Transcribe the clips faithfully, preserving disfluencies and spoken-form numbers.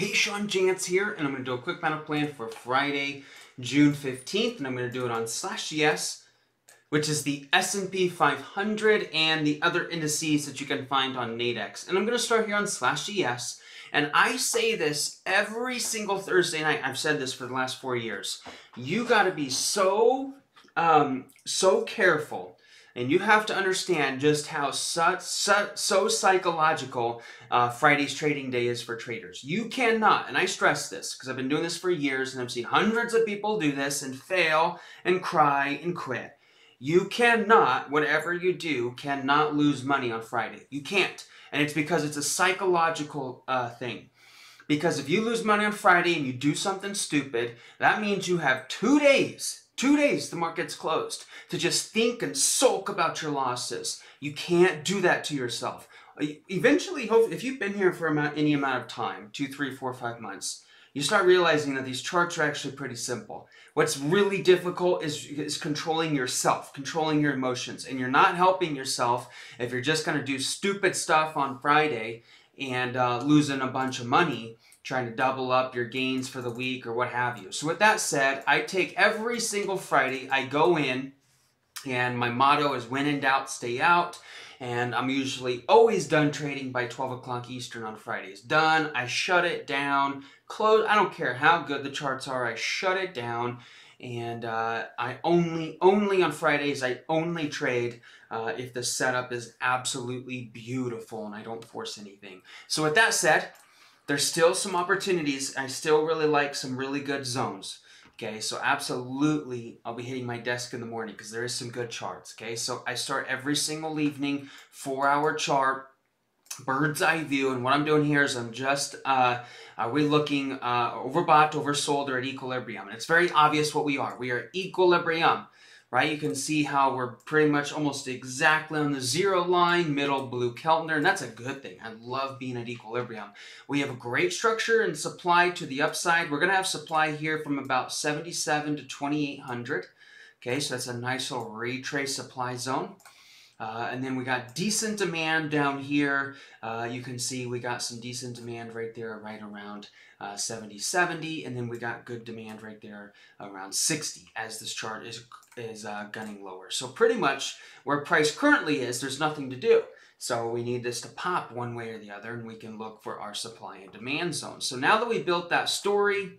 Hey, Sean Jantz here, and I'm going to do a quick meta plan for Friday, June fifteenth, and I'm going to do it on slash yes, which is the S and P five hundred and the other indices that you can find on NADEX. And I'm going to start here on slash yes, and I say this every single Thursday night. I've said this for the last four years. You got to be so, um, so careful. And you have to understand just how so, so, so psychological uh, Friday's trading day is for traders. You cannot, and I stress this because I've been doing this for years and I've seen hundreds of people do this and fail and cry and quit. You cannot, whatever you do, cannot lose money on Friday. You can't. And it's because it's a psychological uh, thing. Because if you lose money on Friday and you do something stupid, that means you have two days Two days the market's closed to just think and sulk about your losses. You can't do that to yourself. Eventually, if you've been here for any amount of time, two, three, four, five months, you start realizing that these charts are actually pretty simple. What's really difficult is, is controlling yourself, controlling your emotions. And you're not helping yourself if you're just going to do stupid stuff on Friday and uh, losing a bunch of money, trying to double up your gains for the week or what have you. So with that said, I take every single Friday, I go in, and my motto is when in doubt, stay out. And I'm usually always done trading by twelve o'clock Eastern on Fridays. Done, I shut it down, close, I don't care how good the charts are, I shut it down. And uh, I only, only on Fridays, I only trade uh, if the setup is absolutely beautiful and I don't force anything. So with that said, there's still some opportunities. I still really like some really good zones. Okay, so absolutely I'll be hitting my desk in the morning because there is some good charts. Okay, so I start every single evening, four hour chart, bird's eye view. And what I'm doing here is I'm just, uh, are we looking uh, overbought, oversold, or at equilibrium? And it's very obvious what we are. We are at equilibrium. Right, you can see how we're pretty much almost exactly on the zero line, middle blue Keltner, and that's a good thing. I love being at equilibrium. We have a great structure and supply to the upside. We're going to have supply here from about seventy-seven to twenty-eight hundred. Okay, so that's a nice little retrace supply zone. Uh, and then we got decent demand down here. Uh, you can see we got some decent demand right there, right around uh, seventy, seventy. And then we got good demand right there around sixty as this chart is, is uh, gunning lower. So pretty much where price currently is, there's nothing to do. So we need this to pop one way or the other, and we can look for our supply and demand zone. So now that we built that story,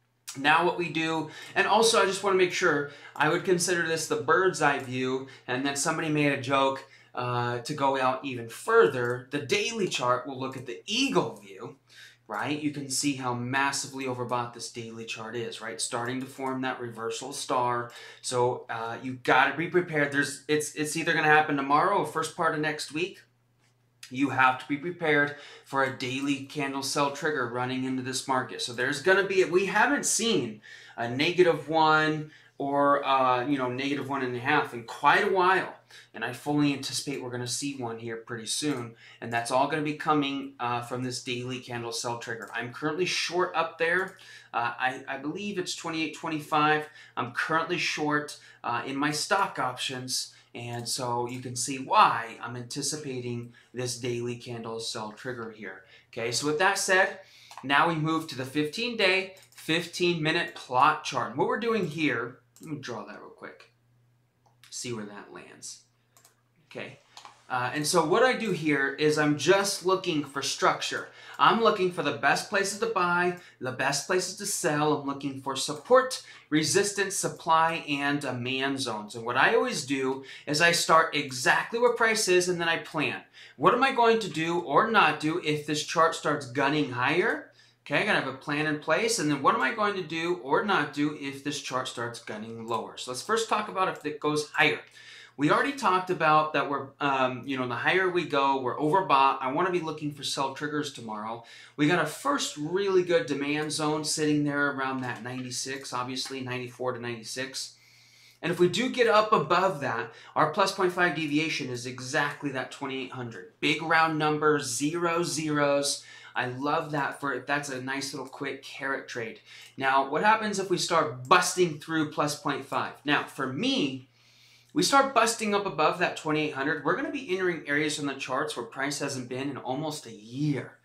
now what we do, and also I just want to make sure, I would consider this the bird's eye view, and then somebody made a joke uh, to go out even further. The daily chart will look at the eagle view, right? You can see how massively overbought this daily chart is, right? Starting to form that reversal star. So uh, you got to be prepared. There's, it's, it's either going to happen tomorrow or first part of next week. You have to be prepared for a daily candle sell trigger running into this market. So there's going to be, we haven't seen a negative one or, uh, you know, negative one and a half in quite a while. And I fully anticipate we're going to see one here pretty soon. And that's all going to be coming uh, from this daily candle sell trigger. I'm currently short up there. Uh, I, I believe it's twenty-eight twenty-five. I'm currently short uh, in my stock options. And so you can see why I'm anticipating this daily candle sell trigger here. Okay, so with that said, now we move to the fifteen day, fifteen minute plot chart. And what we're doing here, let me draw that real quick, see where that lands. Okay, uh, and so what I do here is I'm just looking for structure. I'm looking for the best places to buy, the best places to sell. I'm looking for support, resistance, supply, and demand zones. And what I always do is I start exactly where price is and then I plan. What am I going to do or not do if this chart starts gunning higher? Okay, I gotta have a plan in place. And then what am I going to do or not do if this chart starts gunning lower? So let's first talk about if it goes higher. We already talked about that we're, um, you know, the higher we go, we're overbought. I want to be looking for sell triggers tomorrow. We got a first really good demand zone sitting there around that ninety-six, obviously ninety-four to ninety-six. And if we do get up above that, our plus zero point five deviation is exactly that twenty-eight hundred. Big round numbers, zero zeros. I love that for, that's a nice little quick carrot trade. Now, what happens if we start busting through plus zero point five? Now, for me, we start busting up above that twenty-eight hundred, we're going to be entering areas on the charts where price hasn't been in almost a year.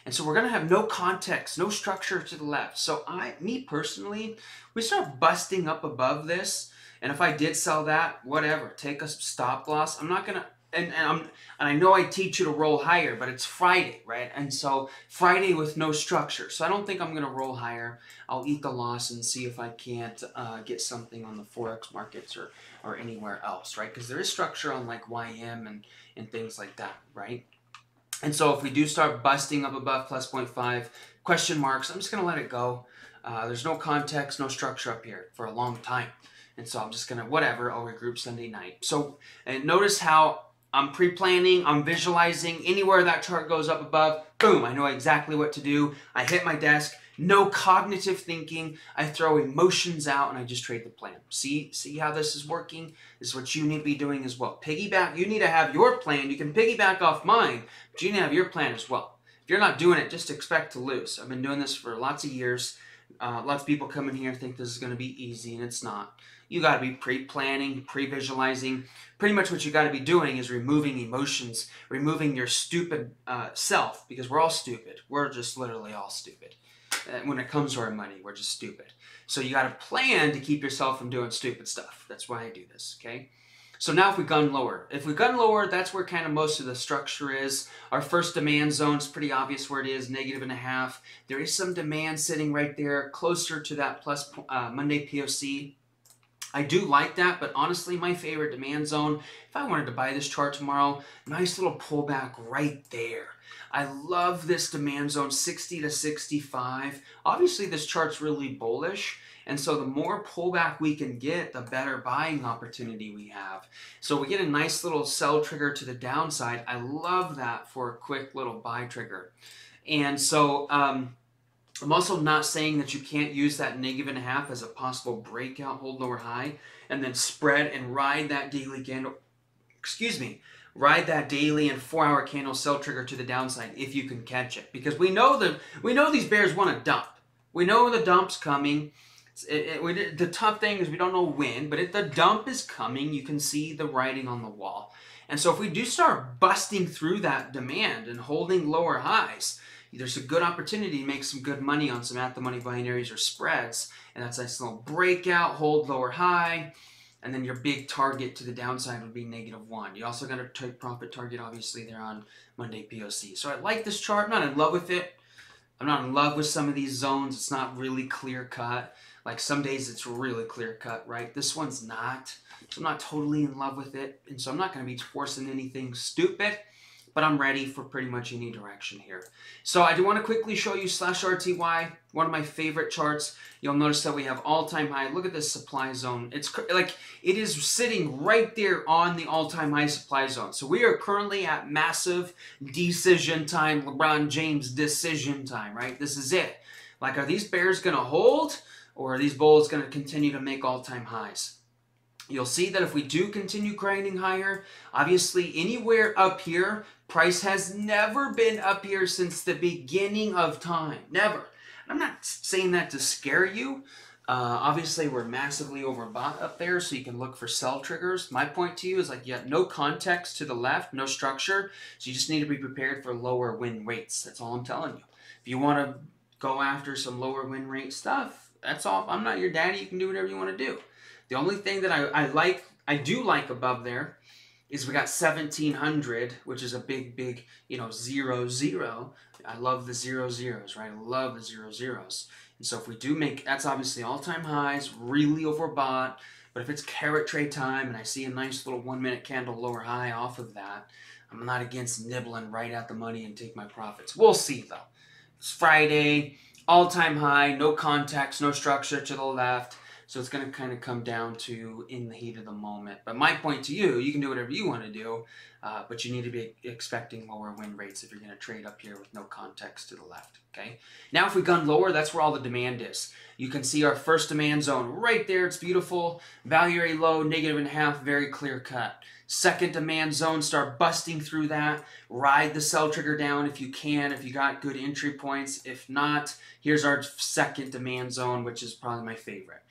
And so we're going to have no context, no structure to the left. So I, me personally, we start busting up above this. And if I did sell that, whatever, take a stop loss. I'm not going to, and, and, I'm, and I know I teach you to roll higher, but it's Friday, right? And so Friday with no structure. So I don't think I'm going to roll higher. I'll eat the loss and see if I can't uh, get something on the Forex markets or, or anywhere else, right? Because there is structure on like Y M and, and things like that, right? And so if we do start busting up above plus zero point five, question marks, I'm just going to let it go. Uh, there's no context, no structure up here for a long time. And so I'm just going to, whatever, I'll regroup Sunday night. So and notice how I'm pre-planning, I'm visualizing anywhere that chart goes up above, boom, I know exactly what to do. I hit my desk, no cognitive thinking. I throw emotions out and I just trade the plan. See, see how this is working? This is what you need to be doing as well. Piggyback, you need to have your plan. You can piggyback off mine, but you need to have your plan as well. If you're not doing it, just expect to lose. I've been doing this for lots of years. Uh, lots of people come in here think this is going to be easy, and it's not. You got to be pre-planning, pre-visualizing. Pretty much what you got to be doing is removing emotions, removing your stupid uh, self, because we're all stupid. We're just literally all stupid. Uh, when it comes to our money, we're just stupid. So you got to plan to keep yourself from doing stupid stuff. That's why I do this, okay? So now if we gun lower, if we gun lower, that's where kind of most of the structure is. Our first demand zone is pretty obvious where it is, negative and a half. There is some demand sitting right there, closer to that plus uh, Monday P O C. I do like that, but honestly, my favorite demand zone, if I wanted to buy this chart tomorrow, nice little pullback right there. I love this demand zone, sixty to sixty-five. Obviously, this chart's really bullish. And so the more pullback we can get, the better buying opportunity we have. So we get a nice little sell trigger to the downside. I love that for a quick little buy trigger. And so um, I'm also not saying that you can't use that negative and a half as a possible breakout, hold lower high, and then spread and ride that daily candle, excuse me, ride that daily and four hour candle sell trigger to the downside if you can catch it. Because we know that we know these bears want to dump. We know the dump's coming. It, it, we, the tough thing is we don't know when, but if the dump is coming, you can see the writing on the wall. And so if we do start busting through that demand and holding lower highs, there's a good opportunity to make some good money on some at-the-money binaries or spreads. And that's a nice little breakout, hold lower high, and then your big target to the downside would be negative one. You also got a take profit target, obviously, there on Monday P O C. So I like this chart. I'm not in love with it. I'm not in love with some of these zones. It's not really clear-cut. Like some days it's really clear-cut, right? This one's not. So I'm not totally in love with it. And so I'm not going to be forcing anything stupid, but I'm ready for pretty much any direction here. So I do want to quickly show you slash R T Y, one of my favorite charts. You'll notice that we have all-time high. Look at this supply zone. It's like it is sitting right there on the all-time high supply zone. So we are currently at massive decision time, LeBron James decision time, right? This is it. Like, are these bears going to hold, or are these bulls going to continue to make all-time highs? You'll see that if we do continue grinding higher, obviously anywhere up here, price has never been up here since the beginning of time. Never. I'm not saying that to scare you. Uh, obviously, we're massively overbought up there, so you can look for sell triggers. My point to you is like you have no context to the left, no structure, so you just need to be prepared for lower win rates. That's all I'm telling you. If you want to go after some lower win rate stuff, that's all. I'm not your daddy. You can do whatever you want to do. The only thing that I, I like, I do like above there is we got seventeen hundred, which is a big, big, you know, zero, zero. I love the zero zeros, right? I love the zero zeros. And so if we do make, that's obviously all-time highs, really overbought. But if it's carrot trade time and I see a nice little one-minute candle lower high off of that, I'm not against nibbling right at the money and take my profits. We'll see, though. It's Friday, all-time high, no context, no structure to the left. So it's going to kind of come down to in the heat of the moment. But my point to you, you can do whatever you want to do, uh, but you need to be expecting lower win rates if you're going to trade up here with no context to the left. Okay. Now if we gun lower, that's where all the demand is. You can see our first demand zone right there. It's beautiful. Value area low, negative and a half, very clear cut. Second demand zone, start busting through that. Ride the sell trigger down if you can, if you got good entry points. If not, here's our second demand zone, which is probably my favorite.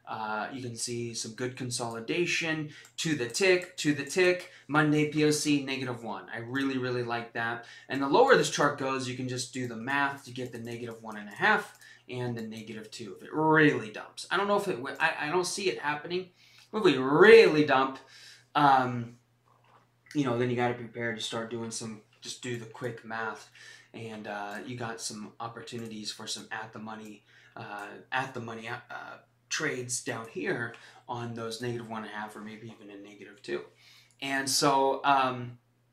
Uh, you can see some good consolidation to the tick, to the tick. Monday P O C, negative one. I really, really like that. And the lower this chart goes, you can just do the math to get the negative one and a half and the negative two if it really dumps. I don't know if it, I, I don't see it happening. If we really dump, um, you know, then you got to prepare to start doing some, just do the quick math. And uh, you got some opportunities for some at the money, uh, at the money, uh, trades down here on those negative one and a half or maybe even a negative two. And so um,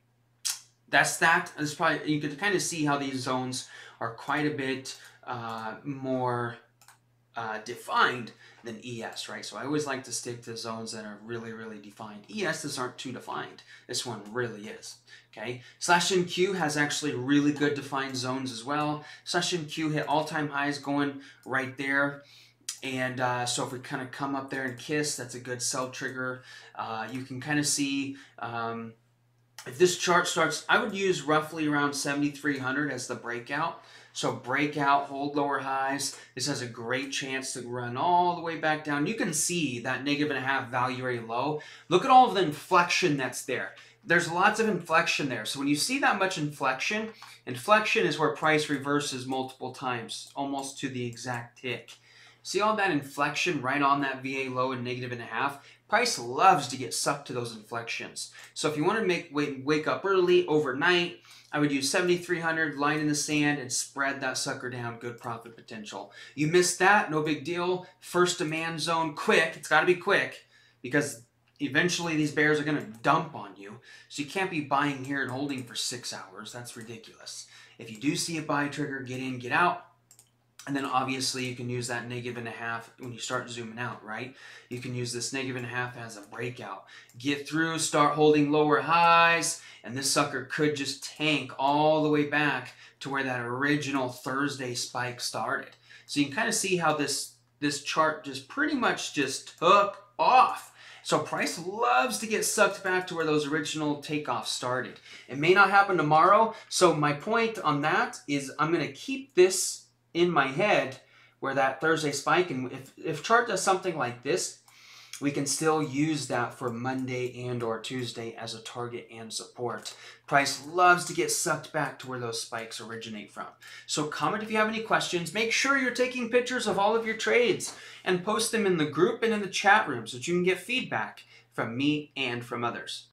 that's that. It's probably, you can kind of see how these zones are quite a bit uh, more uh, defined than E S, right? So I always like to stick to zones that are really, really defined. E S's aren't too defined. This one really is, okay? Slash N Q has actually really good defined zones as well. Slash N Q hit all-time highs going right there. And uh, so if we kind of come up there and kiss, that's a good sell trigger. Uh, you can kind of see um, if this chart starts, I would use roughly around seventy-three hundred as the breakout. So breakout, hold lower highs. This has a great chance to run all the way back down. You can see that negative and a half value area low. Look at all of the inflection that's there. There's lots of inflection there. So when you see that much inflection, inflection is where price reverses multiple times, almost to the exact tick. See all that inflection right on that V A low and negative and a half? Price loves to get sucked to those inflections. So if you want to make wake, wake up early, overnight, I would use seventy-three hundred, line in the sand, and spread that sucker down. Good profit potential. You missed that, no big deal. First demand zone, quick. It's got to be quick because eventually these bears are going to dump on you. So you can't be buying here and holding for six hours. That's ridiculous. If you do see a buy trigger, get in, get out. And then obviously you can use that negative and a half when you start zooming out, right? You can use this negative and a half as a breakout. Get through, start holding lower highs, and this sucker could just tank all the way back to where that original Thursday spike started. So you can kind of see how this, this chart just pretty much just took off. So price loves to get sucked back to where those original takeoffs started. It may not happen tomorrow. So my point on that is I'm going to keep this in my head where that Thursday spike, and if, if chart does something like this, we can still use that for Monday and or Tuesday as a target and support. Price loves to get sucked back to where those spikes originate from. So comment if you have any questions. Make sure you're taking pictures of all of your trades and post them in the group and in the chat room so that you can get feedback from me and from others.